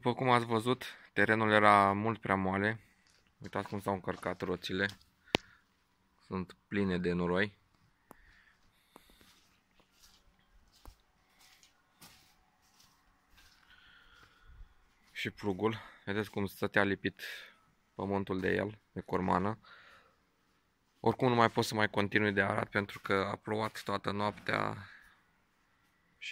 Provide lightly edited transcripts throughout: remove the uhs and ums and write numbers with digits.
După cum ați văzut, terenul era mult prea moale. Uitați cum s-au încărcat roțile. Sunt pline de noroi. Și plugul, vedeți cum stătea lipit pământul de el, de cormană. Oricum nu mai pot să mai continui de arat pentru că a plouat toată noaptea și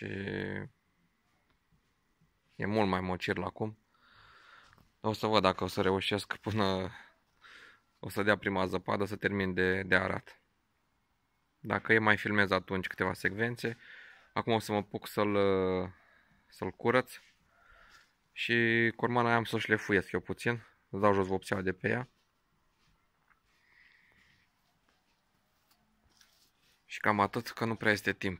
e mult mai mocir acum. O să văd dacă o să reușesc până o să dea prima zăpadă să termin de arat. Dacă e, mai filmez atunci câteva secvențe. Acum o să mă apuc să-l curăț. Și cormana aia am să o șlefuiesc eu puțin. Îți dau jos vopseaua de pe ea. Și cam atât, că nu prea este timp.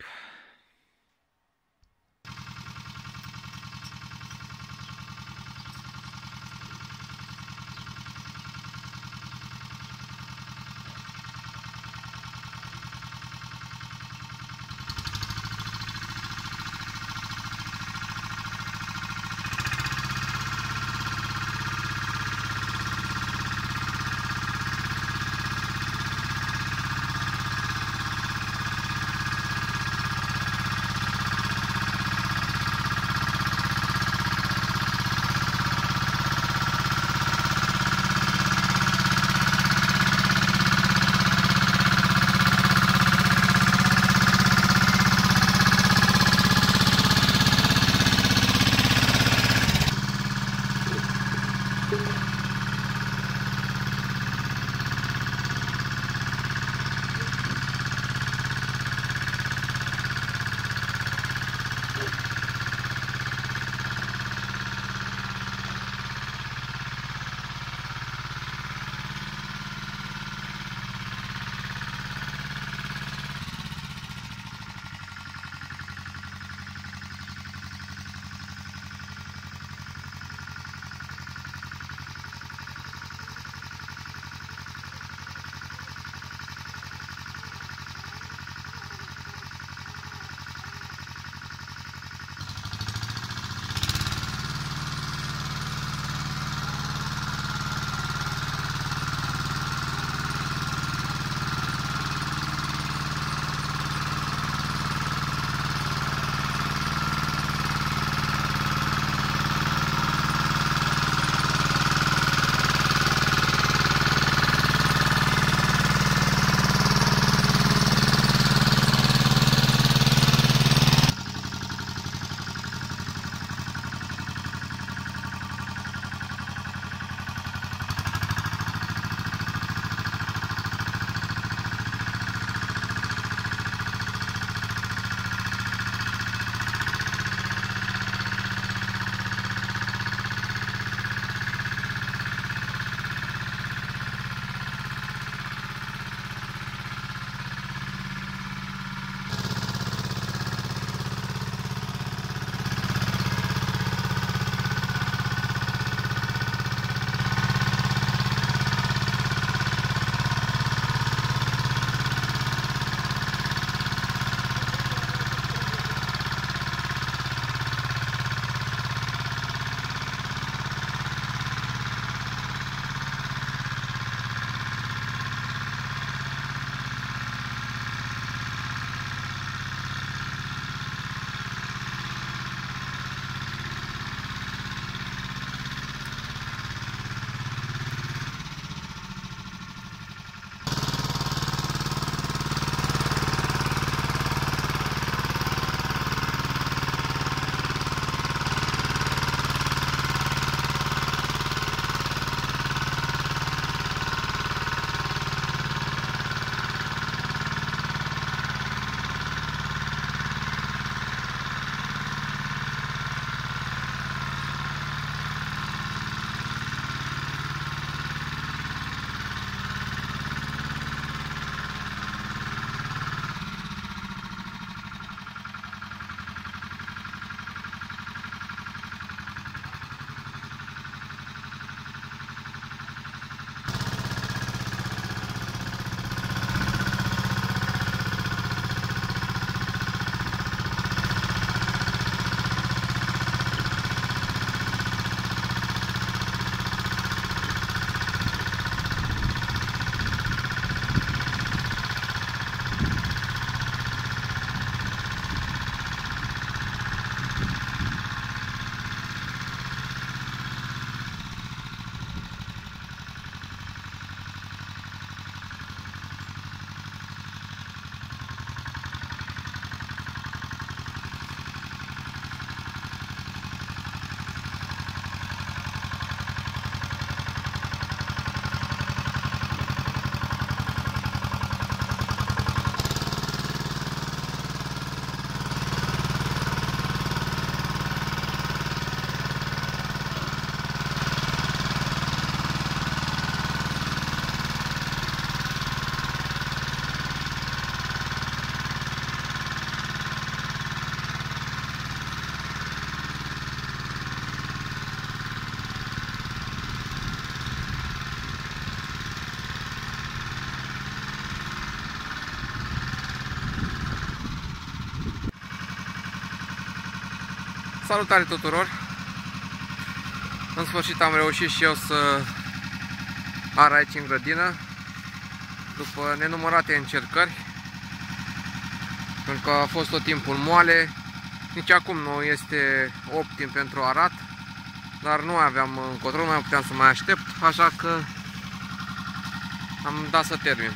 Salutare tuturor! În sfârșit am reușit și eu să ar aici în grădină, după nenumărate încercări, pentru că a fost tot timpul moale. Nici acum nu este optim pentru arat, dar nu aveam încotro, nu mai puteam să mai aștept, așa că am dat să termin.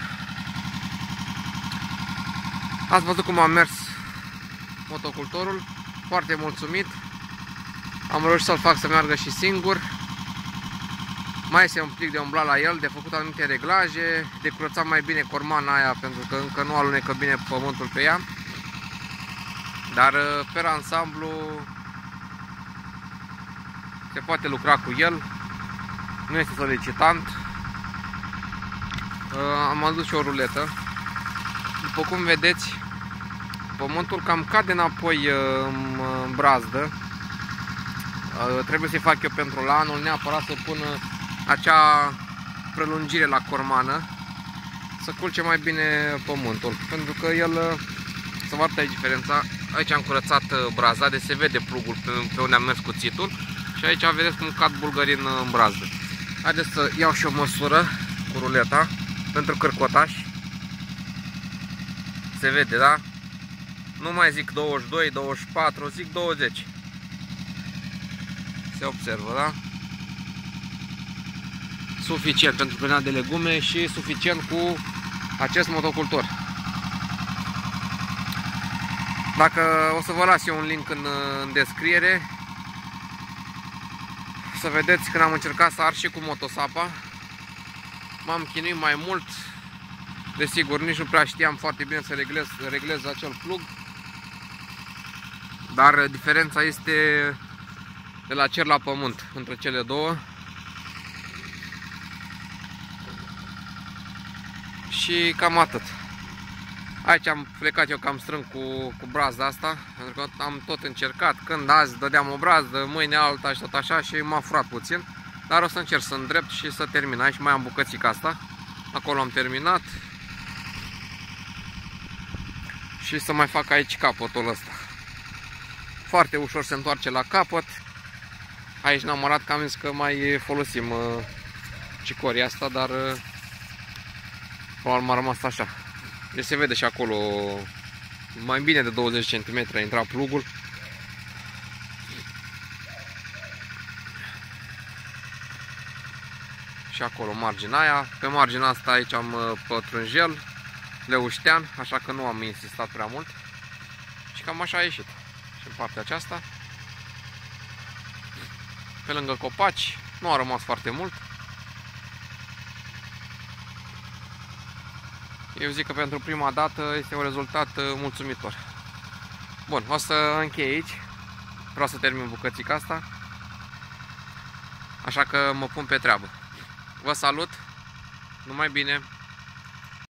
Ați văzut cum a mers motocultorul, foarte mulțumit. Am reușit să-l fac să meargă și singur. Mai este un plic de umblat la el, de făcut anumite reglaje, de curățat mai bine cormana aia, pentru că încă nu alunecă bine pământul pe ea. Dar pe ansamblu se poate lucra cu el, nu este solicitant. Am adus și o ruletă. După cum vedeți, pământul cam cade înapoi în brazdă. Trebuie să-i fac eu pentru la anul neapărat să pun acea prelungire la cormană, să culce mai bine pământul, pentru că el, să vă arăt aici diferența. Aici am curățat brazda, de se vede plugul pe unde am mers cuțitul și aici vedeți cum cad bulgării în brazdă. Haideți să iau și o măsură cu ruleta pentru cârcotaș. Se vede, da? Nu mai zic 22, 24, zic 20. Se observă, da? Suficient pentru prăna de legume și suficient cu acest motocultor. Dacă o să vă las eu un link în descriere, să vedeți când am încercat să ard și cu motosapa. M-am chinuit mai mult. Desigur, nici nu prea știam foarte bine să reglez acel plug. Dar diferența este de la cer la pământ între cele două. Și cam atât. Aici am plecat eu cam strâng cu brazda asta, pentru că am tot încercat. Când azi dădeam o brazdă, mâine alta și tot așa, și m-a furat puțin. Dar o să încerc să îndrept și să termin. Aici mai am bucățica asta. Acolo am terminat. Și să mai fac aici capătul ăsta. Foarte ușor se întoarce la capăt. Aici n-am arat, că am zis că mai folosim cicoria asta, dar probabil m-a rămas așa. Deci se vede și acolo mai bine de 20 cm a intrat plugul. Și acolo marginea aia. Pe marginea asta aici am pătrunjel, leuștean, așa că nu am insistat prea mult. Și cam așa a ieșit. Și în partea aceasta, pe lângă copaci, nu a rămas foarte mult. Eu zic că pentru prima dată este un rezultat mulțumitor. Bun, o să închei aici. Vreau să termin bucățica asta. Așa că mă pun pe treabă. Vă salut, numai bine!